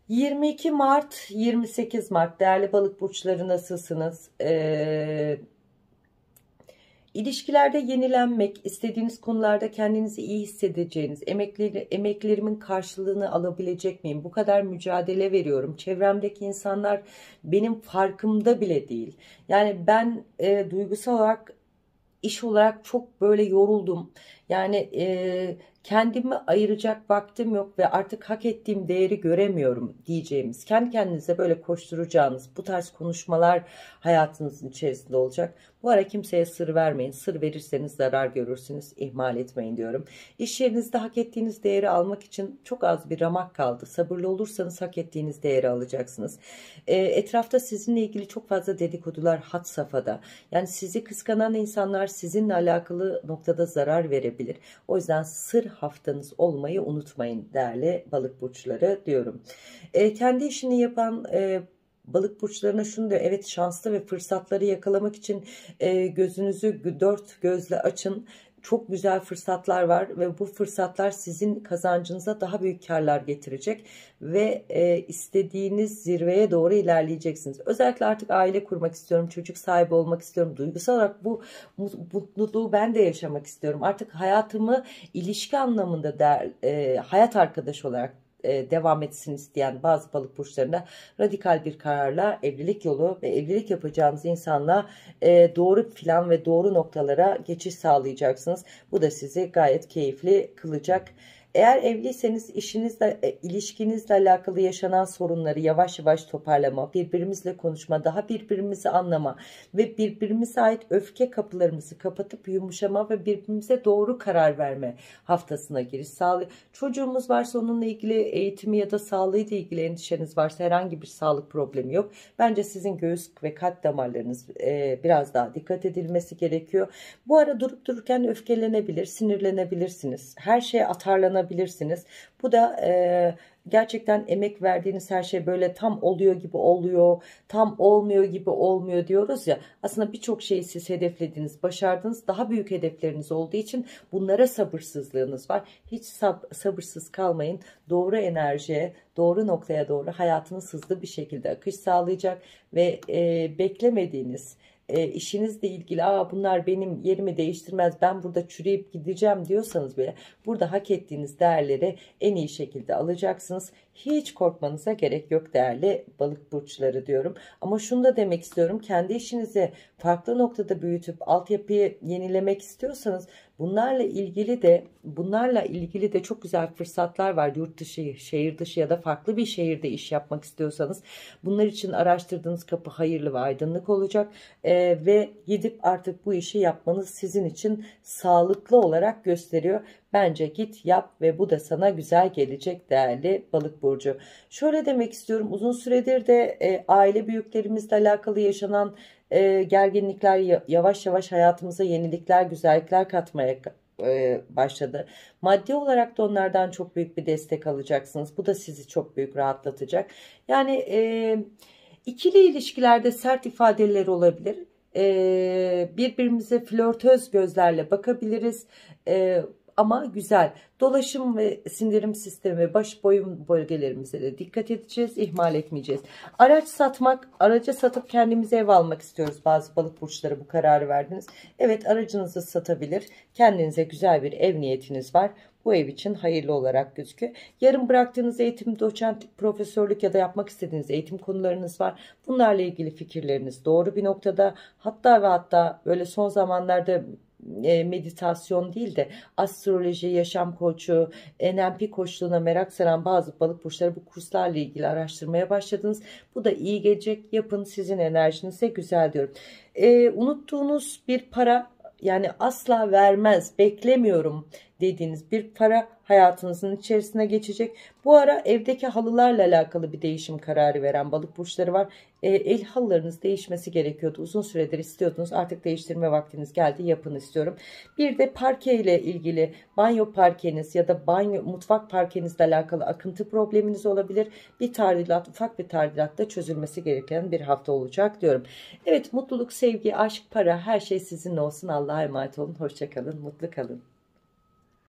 22 Mart, 28 Mart değerli balık burçları nasılsınız? İlişkilerde yenilenmek, istediğiniz konularda kendinizi iyi hissedeceğiniz, emeklerimin karşılığını alabilecek miyim? Bu kadar mücadele veriyorum. Çevremdeki insanlar benim farkımda bile değil. Yani ben duygusal olarak, iş olarak çok böyle yoruldum. Yani kendimi ayıracak vaktim yok ve artık hak ettiğim değeri göremiyorum diyeceğimiz, kendi kendinize böyle koşturacağınız bu tarz konuşmalar hayatınızın içerisinde olacak. Bu ara kimseye sır vermeyin. Sır verirseniz zarar görürsünüz. İhmal etmeyin diyorum. İş yerinizde hak ettiğiniz değeri almak için çok az bir ramak kaldı. Sabırlı olursanız hak ettiğiniz değeri alacaksınız. Etrafta sizinle ilgili çok fazla dedikodular had safhada. Yani sizi kıskanan insanlar sizinle alakalı noktada zarar verebilir. O yüzden sır haftanız olmayı unutmayın değerli balık burçları diyorum. Kendi işini yapan balık burçlarına şunu diyor: evet, şanslı ve fırsatları yakalamak için gözünüzü dört gözle açın. Çok güzel fırsatlar var ve bu fırsatlar sizin kazancınıza daha büyük karlar getirecek ve istediğiniz zirveye doğru ilerleyeceksiniz. Özellikle artık aile kurmak istiyorum, çocuk sahibi olmak istiyorum. Duygusal olarak bu mutluluğu ben de yaşamak istiyorum. Artık hayatımı ilişki anlamında hayat arkadaşı olarak devam etsin isteyen bazı balık burçlarında radikal bir kararla evlilik yolu ve evlilik yapacağınız insanla doğru plan ve doğru noktalara geçiş sağlayacaksınız. Bu da sizi gayet keyifli kılacak. Eğer evliyseniz işinizle, ilişkinizle alakalı yaşanan sorunları yavaş yavaş toparlama, birbirimizle konuşma, daha birbirimizi anlama ve birbirimize ait öfke kapılarımızı kapatıp yumuşama ve birbirimize doğru karar verme haftasına giriş sağlıyor. Çocuğumuz varsa onunla ilgili eğitimi ya da sağlığıyla ilgili endişeniz varsa herhangi bir sağlık problemi yok. Bence sizin göğüs ve kalp damarlarınız biraz daha dikkat edilmesi gerekiyor. Bu ara durup dururken öfkelenebilir, sinirlenebilirsiniz. Her şeye atarlanabilirsiniz. Bu da gerçekten emek verdiğiniz her şey böyle tam oluyor gibi oluyor, tam olmuyor gibi olmuyor diyoruz ya. Aslında birçok şeyi siz hedeflediniz, başardınız. Daha büyük hedefleriniz olduğu için bunlara sabırsızlığınız var. Hiç sabırsız kalmayın. Doğru enerjiye, doğru noktaya doğru hayatınız hızlı bir şekilde akış sağlayacak ve beklemediğiniz işinizle ilgili bunlar benim yerimi değiştirmez, ben burada çürüyüp gideceğim diyorsanız bile burada hak ettiğiniz değerleri en iyi şekilde alacaksınız. Hiç korkmanıza gerek yok değerli balık burçları diyorum. Ama şunu da demek istiyorum: kendi işinizi farklı noktada büyütüp altyapıyı yenilemek istiyorsanız bunlarla ilgili de çok güzel fırsatlar var. Yurt dışı, şehir dışı ya da farklı bir şehirde iş yapmak istiyorsanız bunlar için araştırdığınız kapı hayırlı ve aydınlık olacak. Ve gidip artık bu işi yapmanız sizin için sağlıklı olarak gösteriyor. Bence git yap ve bu da sana güzel gelecek değerli balık burcu. Şöyle demek istiyorum: uzun süredir de aile büyüklerimizle alakalı yaşanan gerginlikler yavaş yavaş hayatımıza yenilikler, güzellikler katmaya başladı. Maddi olarak da onlardan çok büyük bir destek alacaksınız. Bu da sizi çok büyük rahatlatacak. Yani ikili ilişkilerde sert ifadeler olabilir. Birbirimize flörtöz gözlerle bakabiliriz. Ama güzel. Dolaşım ve sindirim sistemi, baş boyun bölgelerimize de dikkat edeceğiz, ihmal etmeyeceğiz. Aracı satıp kendimize ev almak istiyoruz. Bazı balık burçları bu kararı verdiniz. Evet, aracınızı satabilir, kendinize güzel bir ev niyetiniz var. Bu ev için hayırlı olarak gözüküyor. Yarım bıraktığınız eğitim, doçentlik, profesörlük ya da yapmak istediğiniz eğitim konularınız var. Bunlarla ilgili fikirleriniz doğru bir noktada. Hatta böyle son zamanlarda meditasyon değil de astroloji, yaşam koçu, NLP koçluğuna merak saran bazı balık burçları bu kurslarla ilgili araştırmaya başladınız. Bu da iyi gelecek. Yapın, sizin enerjinize güzel diyorum. Unuttuğunuz bir para, yani asla vermez, beklemiyorum dediğiniz bir para hayatınızın içerisine geçecek. Bu ara evdeki halılarla alakalı bir değişim kararı veren balık burçları var. El halılarınız değişmesi gerekiyordu. Uzun süredir istiyordunuz. Artık değiştirme vaktiniz geldi. Yapın istiyorum. Bir de parke ile ilgili banyo parkeniz ya da mutfak parkenizle alakalı akıntı probleminiz olabilir. Ufak bir tadilatta çözülmesi gereken bir hafta olacak diyorum. Evet, mutluluk, sevgi, aşk, para, her şey sizinle olsun. Allah'a emanet olun. Hoşça kalın. Mutlu kalın.